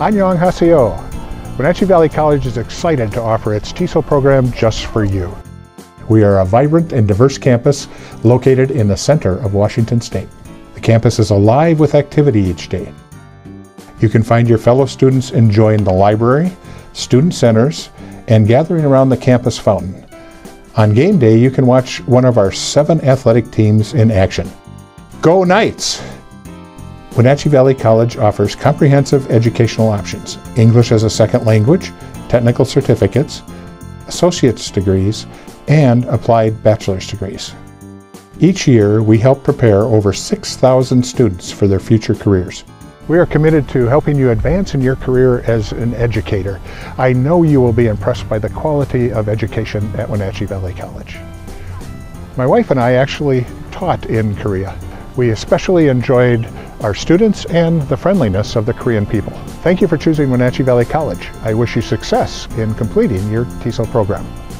Annyeonghaseyo. Wenatchee Valley College is excited to offer its TESOL program just for you. We are a vibrant and diverse campus located in the center of Washington State. The campus is alive with activity each day. You can find your fellow students enjoying the library, student centers, and gathering around the campus fountain. On game day, you can watch one of our 7 athletic teams in action. Go Knights! Wenatchee Valley College offers comprehensive educational options: English as a second language, technical certificates, associate's degrees, and applied bachelor's degrees. Each year, we help prepare over 6,000 students for their future careers. We are committed to helping you advance in your career as an educator. I know you will be impressed by the quality of education at Wenatchee Valley College. My wife and I actually taught in Korea. We especially enjoyed our students and the friendliness of the Korean people. Thank you for choosing Wenatchee Valley College. I wish you success in completing your TESOL program.